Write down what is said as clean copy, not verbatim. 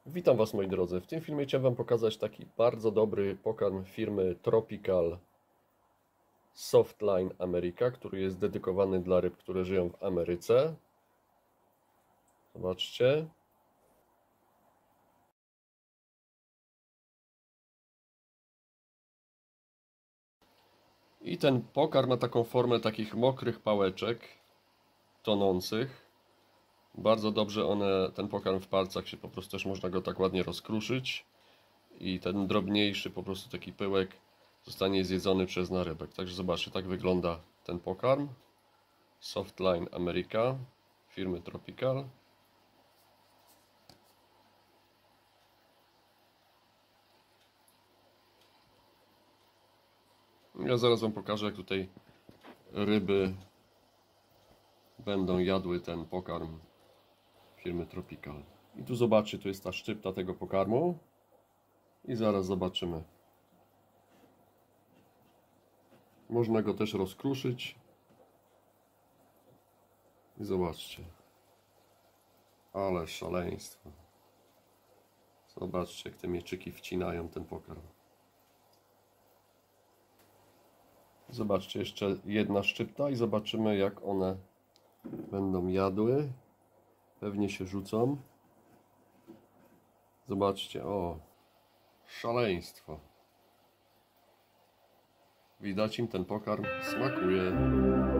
Witam Was, moi drodzy. W tym filmie chciałem Wam pokazać taki bardzo dobry pokarm firmy Tropical Softline America, który jest dedykowany dla ryb, które żyją w Ameryce. Zobaczcie. I ten pokarm ma taką formę takich mokrych pałeczek tonących. Bardzo dobrze ten pokarm w palcach się po prostu też można go tak ładnie rozkruszyć. I ten drobniejszy po prostu taki pyłek zostanie zjedzony przez narybek. Także zobaczcie, tak wygląda ten pokarm. Softline America firmy Tropical. Ja zaraz Wam pokażę, jak tutaj ryby będą jadły ten pokarm firmy Tropical. I tu zobaczcie, tu jest ta szczypta tego pokarmu. I zaraz zobaczymy. Można go też rozkruszyć. I zobaczcie. Ale szaleństwo. Zobaczcie, jak te mieczyki wcinają ten pokarm. Zobaczcie, jeszcze jedna szczypta i zobaczymy, jak one będą jadły. Pewnie się rzucą. Zobaczcie, o, szaleństwo. Widać, im ten pokarm smakuje.